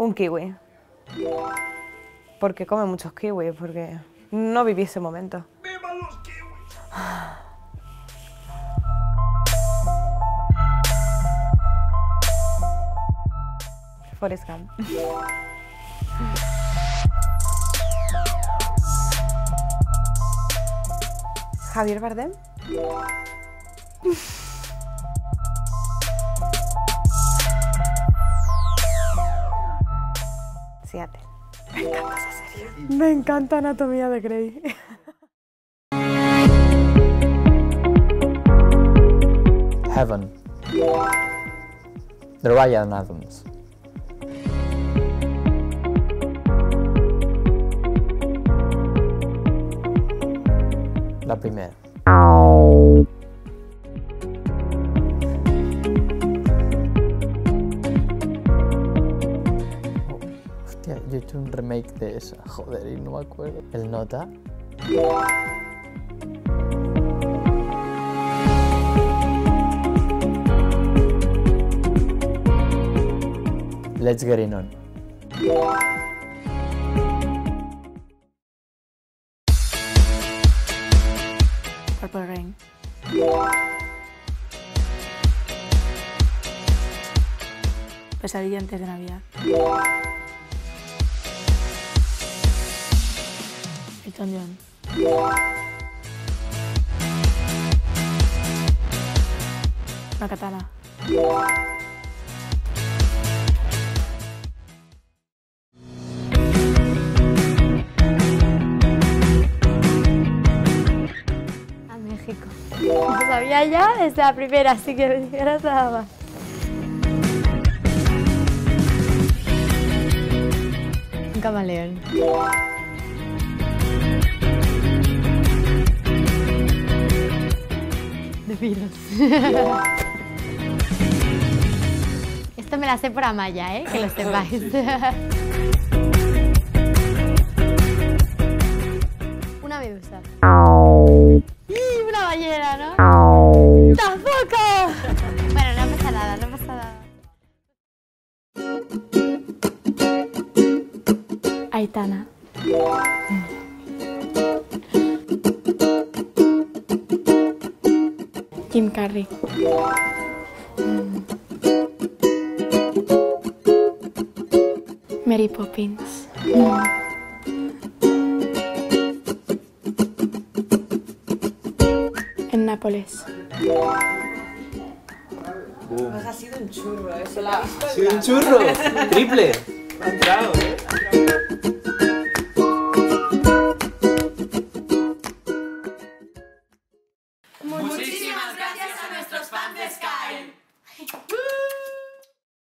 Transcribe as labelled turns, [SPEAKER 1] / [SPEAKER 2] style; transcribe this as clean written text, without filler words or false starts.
[SPEAKER 1] Un kiwi. Porque come muchos kiwis, porque no viví ese momento.
[SPEAKER 2] ¡Vivan los kiwis!
[SPEAKER 1] Forrest Gump. Javier Bardem. Seattle. Me encanta esa serie. Me encanta Anatomía de Grey.
[SPEAKER 3] Heaven. The Ryan Adams. La primera. Hostia, yo he hecho un remake de esa, joder, y no me acuerdo. El Nota. Let's Get It On.
[SPEAKER 4] Purple Rain. Pesadilla antes de Navidad. Elton John. Una katana.
[SPEAKER 5] A México. Lo sabía ya desde la primera, así que me dijeras nada más. Un camaleón. De Beatles. Esto me la sé por Amaya, que lo sepáis. Una medusa. Una ballena, ¿no? ¡Tampoco! Bueno, no pasa nada, no pasa nada.
[SPEAKER 4] Aitana. Jim Carrey. Mary Poppins. En Nápoles.
[SPEAKER 1] Pues ha sido un churro, eso la ha visto.
[SPEAKER 2] ¡Ha sido un churro! ¡Triple! Ha entrado,
[SPEAKER 6] Muchísimas gracias a nuestros fans de Sky.